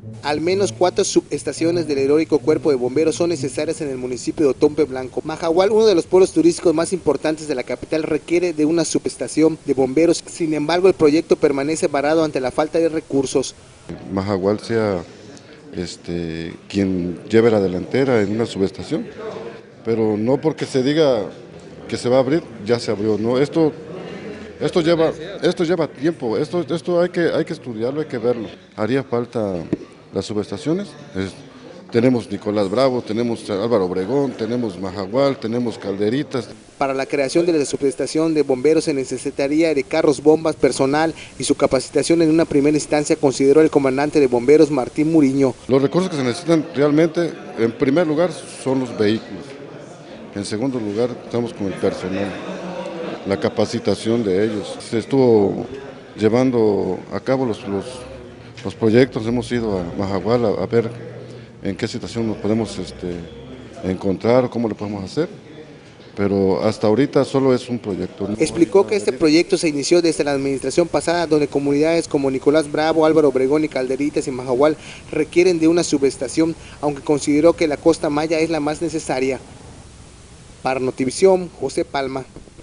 Al menos 4 subestaciones del heroico Cuerpo de Bomberos son necesarias en el municipio de Otompe Blanco. Mahahual, uno de los pueblos turísticos más importantes de la capital, requiere de una subestación de bomberos. Sin embargo, el proyecto permanece varado ante la falta de recursos. Mahahual sea quien lleve la delantera en una subestación, pero no porque se diga que se va a abrir, ya se abrió. No, esto lleva tiempo, esto hay que estudiarlo, hay que verlo. Haría falta las subestaciones. Tenemos Nicolás Bravo, tenemos Álvaro Obregón, tenemos Mahahual, tenemos Calderitas. Para la creación de la subestación de bomberos se necesitaría de carros bombas, personal y su capacitación en una primera instancia, consideró el comandante de bomberos Martín Muriño. Los recursos que se necesitan realmente, en primer lugar, son los vehículos. En segundo lugar, estamos con el personal, la capacitación de ellos. Se estuvo llevando a cabo los proyectos, hemos ido a Mahahual a ver en qué situación nos podemos encontrar o cómo lo podemos hacer, pero hasta ahorita solo es un proyecto. Explicó que este proyecto se inició desde la administración pasada, donde comunidades como Nicolás Bravo, Álvaro Obregón y Calderitas y Mahahual requieren de una subestación, aunque consideró que la Costa Maya es la más necesaria. Para Notivisión, José Palma.